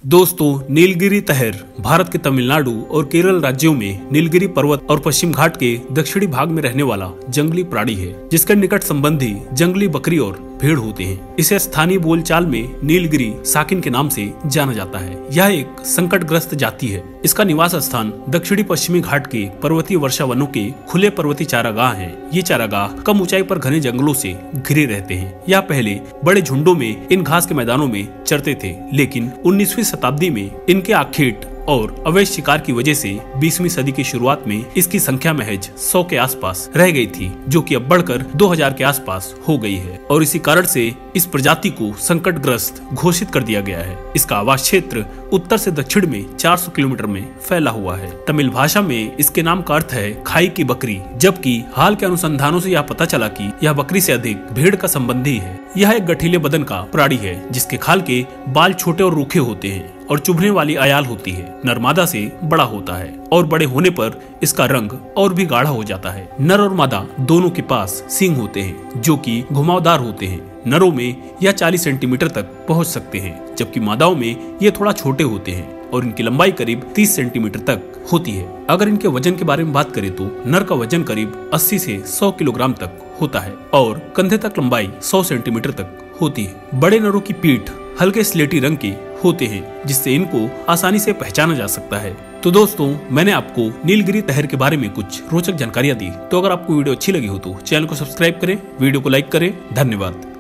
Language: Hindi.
दोस्तों, नीलगिरी तहर भारत के तमिलनाडु और केरल राज्यों में नीलगिरी पर्वत और पश्चिम घाट के दक्षिणी भाग में रहने वाला जंगली प्राणी है, जिसके निकट संबंधी जंगली बकरी और भेड़ होते हैं। इसे स्थानीय बोलचाल में नीलगिरी साकिन के नाम से जाना जाता है। यह एक संकटग्रस्त जाति है। इसका निवास स्थान दक्षिणी पश्चिमी घाट के पर्वतीय वर्षा वनों के खुले पर्वतीय चारागाह हैं। ये चारागाह कम ऊंचाई पर घने जंगलों से घिरे रहते हैं। यह पहले बड़े झुंडों में इन घास के मैदानों में चरते थे, लेकिन 19वीं शताब्दी में इनके आखेट और अवैध शिकार की वजह से 20वीं सदी की शुरुआत में इसकी संख्या महज 100 के आसपास रह गई थी, जो कि अब बढ़कर 2000 के आसपास हो गई है और इसी कारण से इस प्रजाति को संकटग्रस्त घोषित कर दिया गया है। इसका आवास क्षेत्र उत्तर से दक्षिण में 400 किलोमीटर में फैला हुआ है। तमिल भाषा में इसके नाम का अर्थ है खाई की बकरी, जबकि हाल के अनुसंधानों से यह पता चला कि यह बकरी से अधिक भेड़ का संबंधी है। यह एक गठीले बदन का प्राणी है, जिसके खाल के बाल छोटे और रूखे होते हैं और चुभने वाली आयाल होती है। नर मादा से बड़ा होता है और बड़े होने पर इसका रंग और भी गाढ़ा हो जाता है। नर और मादा दोनों के पास सींग होते हैं, जो कि घुमावदार होते हैं। नरों में यह 40 सेंटीमीटर तक पहुंच सकते हैं, जबकि मादाओं में ये थोड़ा छोटे होते हैं और इनकी लंबाई करीब 30 सेंटीमीटर तक होती है। अगर इनके वजन के बारे में बात करें तो नर का वजन करीब 80 से 100 किलोग्राम तक होता है और कंधे तक लंबाई 100 सेंटीमीटर तक होती है। बड़े नरों की पीठ हल्के स्लेटी रंग के होते हैं, जिससे इनको आसानी से पहचाना जा सकता है। तो दोस्तों, मैंने आपको नीलगिरी तहर के बारे में कुछ रोचक जानकारियां दी। तो अगर आपको वीडियो अच्छी लगी हो तो चैनल को सब्सक्राइब करें, वीडियो को लाइक करें। धन्यवाद।